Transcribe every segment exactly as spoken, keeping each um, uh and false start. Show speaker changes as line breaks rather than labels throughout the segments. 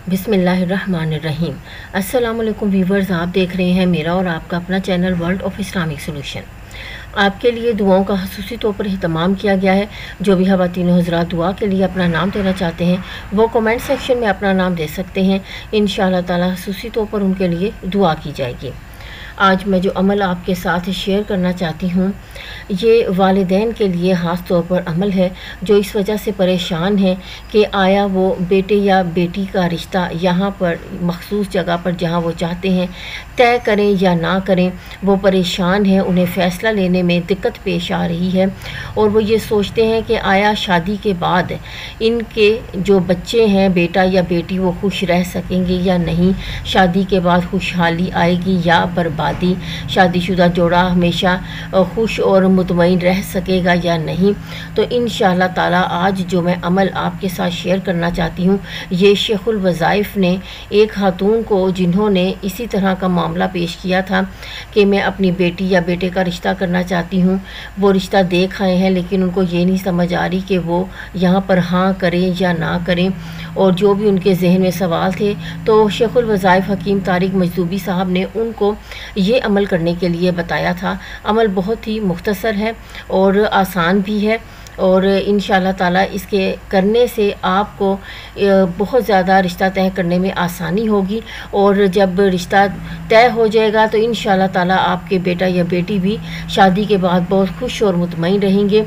बिस्मिल्लाहिर्रहमानिर्रहीम। अस्सलाम वालेकुम व्यूवर्स, आप देख रहे हैं मेरा और आपका अपना channel world of Islamic solution. आपके लिए दुआओं का खसूसी तौर पर अहतमाम किया गया है। जो भी ख़वातीन हज़रात दुआ के लिए अपना नाम देना चाहते हैं वो कमेंट सेक्शन में अपना नाम दे सकते हैं। इंशाअल्लाह ताला खसूसी तौर पर उनके लिए दुआ की जाएगी। आज मैं जो अमल आपके साथ शेयर करना चाहती हूँ ये वालिदैन के लिए ख़ास तौर पर अमल है, जो इस वजह से परेशान हैं कि आया वो बेटे या बेटी का रिश्ता यहाँ पर मखसूस जगह पर जहाँ वो चाहते हैं तय करें या ना करें। वो परेशान हैं, उन्हें फ़ैसला लेने में दिक्कत पेश आ रही है और वो ये सोचते हैं कि आया शादी के बाद इनके जो बच्चे हैं बेटा या बेटी वो खुश रह सकेंगे या नहीं, शादी के बाद खुशहाली आएगी या बर्बादी, शादीशुदा जोड़ा हमेशा खुश और मुतमईन रह सकेगा या नहीं। तो इंशाअल्लाह ताला आज जो मैं अमल आपके साथ शेयर करना चाहती हूँ ये शेखुल वज़ाइफ ने एक खातून को, जिन्होंने इसी तरह का मामला पेश किया था कि मैं अपनी बेटी या बेटे का रिश्ता करना चाहती हूँ, वो रिश्ता देख आए हैं लेकिन उनको ये नहीं समझ आ रही कि वो यहाँ पर हाँ करें या ना करें, और जो भी उनके जहन में सवाल थे तो शेखुल वज़ाइफ हकीम तारिक मजदूबी साहब ने उनको ये अमल करने के लिए बताया था। अमल बहुत ही मुख्तसर है और आसान भी है और इंशाअल्लाह ताला इसके करने से आपको बहुत ज़्यादा रिश्ता तय करने में आसानी होगी, और जब रिश्ता तय हो जाएगा तो इंशाअल्लाह ताला आपके बेटा या बेटी भी शादी के बाद बहुत खुश और मुतमईन रहेंगे।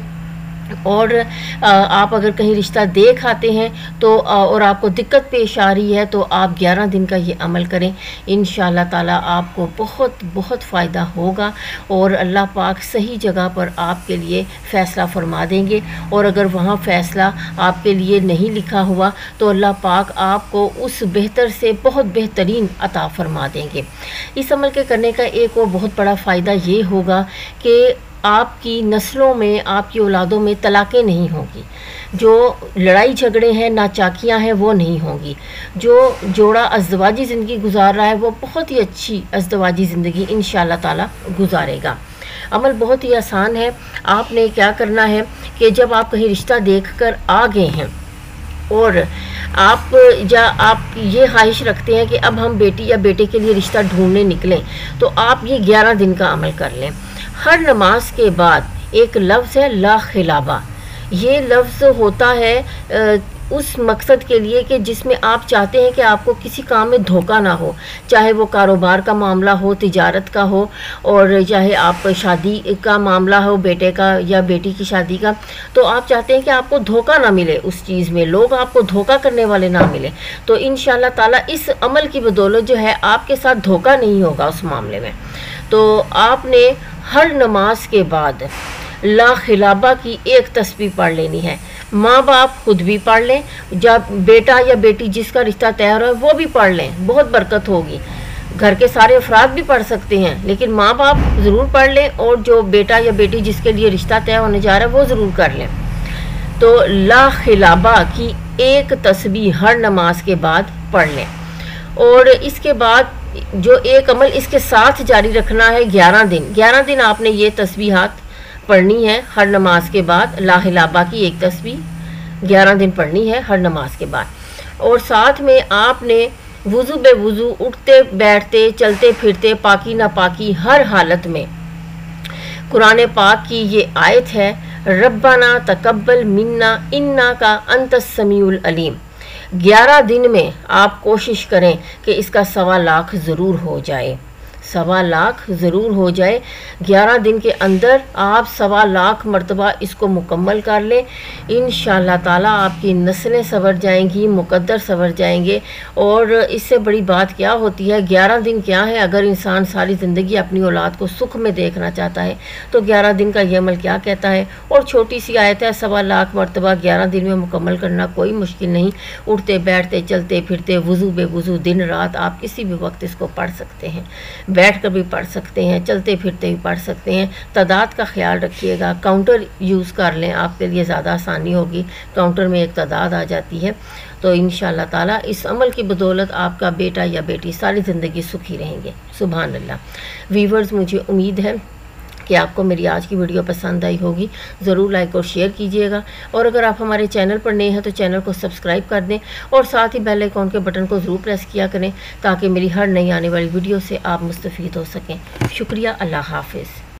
और आप अगर कहीं रिश्ता देख आते हैं तो और आपको दिक्कत पेश आ रही है तो आप ग्यारह दिन का ये अमल करें। इंशाअल्लाह ताला आपको बहुत बहुत फ़ायदा होगा और अल्लाह पाक सही जगह पर आपके लिए फ़ैसला फरमा देंगे, और अगर वहाँ फ़ैसला आपके लिए नहीं लिखा हुआ तो अल्लाह पाक आपको उस बेहतर से बहुत बेहतरीन अता फरमा देंगे। इस अमल के करने का एक और बहुत बड़ा फ़ायदा ये होगा कि आपकी नस्लों में, आपकी औलादों में तलाक़ें नहीं होंगी, जो लड़ाई झगड़े हैं, नाचाकियाँ हैं वो नहीं होंगी, जो जोड़ा अज़दवाजी ज़िंदगी गुजार रहा है वो बहुत ही अच्छी अज़दवाजी ज़िंदगी इंशाअल्लाह ताला गुजारेगा। अमल बहुत ही आसान है। आपने क्या करना है कि जब आप कहीं रिश्ता देख कर आ गए हैं और आप या आप ये ख्वाहिश रखते हैं कि अब हम बेटी या बेटे के लिए रिश्ता ढूंढने निकलें, तो आप ये ग्यारह दिन का अमल कर लें। हर नमाज के बाद एक लफ्ज़ है लाखिलाबा। ये लफ्ज़ होता है उस मकसद के लिए कि जिसमें आप चाहते हैं कि आपको किसी काम में धोखा ना हो, चाहे वो कारोबार का मामला हो, तिजारत का हो, और चाहे आप शादी का मामला हो बेटे का या बेटी की शादी का, तो आप चाहते हैं कि आपको धोखा ना मिले उस चीज़ में, लोग आपको धोखा करने वाले ना मिले। तो इंशाअल्लाह ताला इस अमल की बदौलत जो है आपके साथ धोखा नहीं होगा उस मामले में। तो आपने हर नमाज के बाद लाखिलाबा की एक तस्बीह पढ़ लेनी है। माँ बाप खुद भी पढ़ लें, जब बेटा या बेटी जिसका रिश्ता तय हो रहा है वो भी पढ़ लें, बहुत बरकत होगी। घर के सारे अफराद भी पढ़ सकते हैं लेकिन माँ बाप ज़रूर पढ़ लें, और जो बेटा या बेटी जिसके लिए रिश्ता तय होने जा रहा है वो ज़रूर कर लें। तो लाखिलाबा की एक तस्बीह हर नमाज के बाद पढ़ लें, और इसके बाद जो एक अमल इसके साथ जारी रखना है ग्यारह दिन। ग्यारह दिन आपने ये तस्बीहात पढ़नी है हर नमाज के बाद। लाखिलाबा की एक तस्बीह ग्यारह दिन पढ़नी है हर नमाज के बाद, और साथ में आपने वुज़ू बे वुज़ू उठते बैठते चलते फिरते पाकी नापाकी हर हालत में कुरान पाक की ये आयत है, रब्बाना तकब्बल मिन्ना इन्ना का अंतस समीउल अलीम। ग्यारह दिन में आप कोशिश करें कि इसका सवा लाख ज़रूर हो जाए, सवा लाख ज़रूर हो जाए। ग्यारह दिन के अंदर आप सवा लाख मरतबा इसको मुकम्मल कर लें। इंशाअल्लाह ताला आपकी नस्लें संवर जाएंगी, मुकद्दर संवर जाएंगे। और इससे बड़ी बात क्या होती है, ग्यारह दिन क्या है, अगर इंसान सारी ज़िंदगी अपनी औलाद को सुख में देखना चाहता है तो ग्यारह दिन का ये अमल क्या कहता है। और छोटी सी आयत है, सवा लाख मरतबा ग्यारह दिन में मुकम्मल करना कोई मुश्किल नहीं। उठते बैठते चलते फिरते वुज़ू बे वुज़ू दिन रात आप किसी भी वक्त इसको पढ़ सकते हैं, बैठ कर भी पढ़ सकते हैं, चलते फिरते भी पढ़ सकते हैं। तादाद का ख्याल रखिएगा, काउंटर यूज़ कर लें, आपके लिए ज़्यादा आसानी होगी। काउंटर में एक तादाद आ जाती है। तो इंशाअल्लाह ताला इस अमल की बदौलत आपका बेटा या बेटी सारी ज़िंदगी सुखी रहेंगे। सुभान अल्लाह। वीवर्स, मुझे उम्मीद है کہ آپ کو میری آج کی ویڈیو پسند آئی ہوگی. ضرور لائک اور شیئر کیجیے گا، اور اگر آپ ہمارے چینل پر نئے ہیں تو چینل کو سبسکرائب کر دیں اور ساتھ ہی بیل آئیکن کے بٹن کو ضرور پریس کیا کریں تاکہ میری ہر نئی آنے والی ویڈیو سے آپ مستفید ہو سکیں. شکریہ. اللہ حافظ.